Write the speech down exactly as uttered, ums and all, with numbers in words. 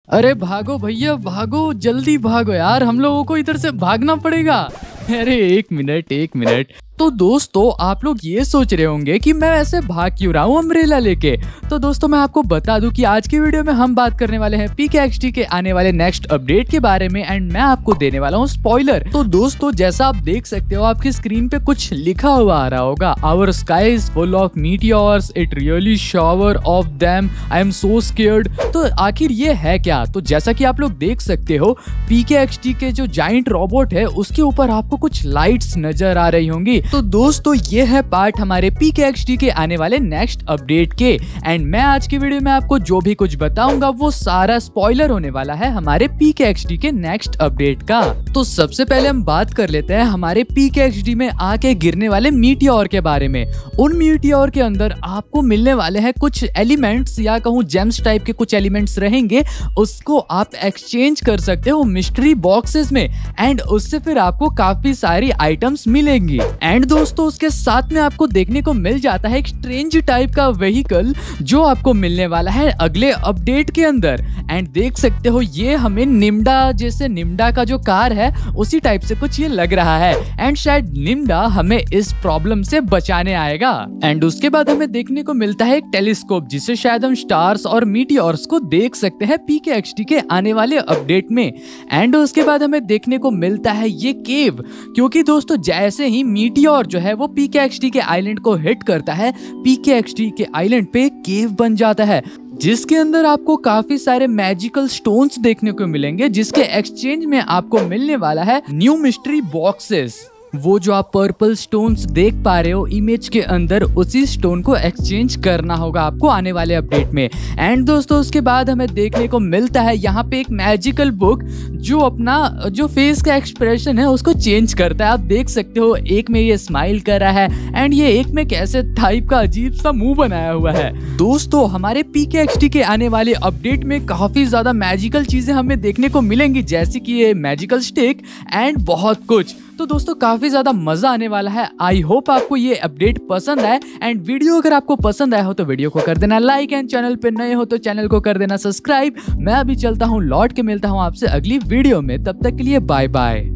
अरे भागो भैया भागो, जल्दी भागो यार, हम लोगों को इधर से भागना पड़ेगा। अरे एक मिनट एक मिनट। तो दोस्तों आप लोग ये सोच रहे होंगे कि मैं ऐसे भाग क्यों रहा हूँ अम्ब्रेला लेके। तो दोस्तों मैं आपको बता दूं कि आज की वीडियो में हम बात करने वाले हैं पीकेएक्सडी के आने वाले नेक्स्ट अपडेट के बारे में एंड मैं आपको देने वाला हूँ स्पॉइलर। तो दोस्तों जैसा आप देख सकते हो आपकी स्क्रीन पे कुछ लिखा हुआ आ रहा होगा, our sky is full of meteors, it really shower of them, I am so scared. तो आखिर ये है क्या? तो जैसा कि आप लोग देख सकते हो पीकेएक्सडी के जो जाइंट रोबोट है उसके ऊपर आपको कुछ लाइट्स नजर आ रही होंगी। तो दोस्तों ये है पार्ट हमारे पीकेएक्सडी के आने वाले नेक्स्ट अपडेट के एंड मैं आज की वीडियो में आपको जो भी कुछ बताऊंगा वो सारा स्पॉइलर होने वाला है हमारे पीकेएक्सडी के नेक्स्ट अपडेट का। तो सबसे पहले हम बात कर लेते हैं हमारे पीकेएक्सडी में आके गिरने वाले मीटियोर के बारे में। उन मीटियोर के अंदर आपको मिलने वाले हैं कुछ एलिमेंट्स या कहूँ जेम्स टाइप के कुछ एलिमेंट्स रहेंगे, उसको आप एक्सचेंज कर सकते हो मिस्ट्री बॉक्सेस में एंड उससे फिर आपको काफी सारी आइटम्स मिलेंगी। एंड दोस्तों उसके साथ में आपको देखने को मिल जाता है एक स्ट्रेंज टाइप का व्हीकल जो आपको मिलने वाला है अगले अपडेट के अंदर। एंड देख सकते हो ये हमें निम्डा जैसे निम्डा का जो कार है उसी टाइप से कुछ ये लग रहा है एंड शायद निम्डा हमें इस प्रॉब्लम से बचाने आएगा। एंड उसके बाद हमें देखने को मिलता है एक टेलीस्कोप जिससे शायद हम स्टार्स और मीटियोर्स को देख सकते हैं पीकेएक्सडी के आने वाले अपडेट में। एंड उसके बाद हमें देखने को मिलता है ये केव, क्योंकि दोस्तों जैसे ही मीटियोर जो है वो पीकेएक्सडी के आइलैंड को हिट करता है पीकेएक्सडी के आइलैंड पे केव बन जाता है जिसके अंदर आपको काफी सारे मैजिकल स्टोन्स देखने को मिलेंगे जिसके एक्सचेंज में आपको मिलने वाला है न्यू मिस्ट्री बॉक्सेस। वो जो आप पर्पल स्टोन्स देख पा रहे हो इमेज के अंदर उसी स्टोन को एक्सचेंज करना होगा आपको आने वाले अपडेट में। एंड दोस्तों उसके बाद हमें देखने को मिलता है यहाँ पे एक मैजिकल बुक जो अपना जो फेस का एक्सप्रेशन है उसको चेंज करता है। आप देख सकते हो एक में ये स्माइल कर रहा है एंड ये एक में कैसे टाइप का अजीब सा मुंह बनाया हुआ है। दोस्तों हमारे पीकेएक्सडी के आने वाले अपडेट में काफी ज्यादा मैजिकल चीजें हमें देखने को मिलेंगी जैसे कि ये मैजिकल स्टिक एंड बहुत कुछ। तो दोस्तों काफी ज्यादा मजा आने वाला है। आई होप आपको ये अपडेट पसंद आए एंड वीडियो अगर आपको पसंद आया हो तो वीडियो को कर देना लाइक एंड चैनल पे नए हो तो चैनल को कर देना सब्सक्राइब। मैं अभी चलता हूँ, लौट के मिलता हूँ आपसे अगली वीडियो में, तब तक के लिए बाय बाय।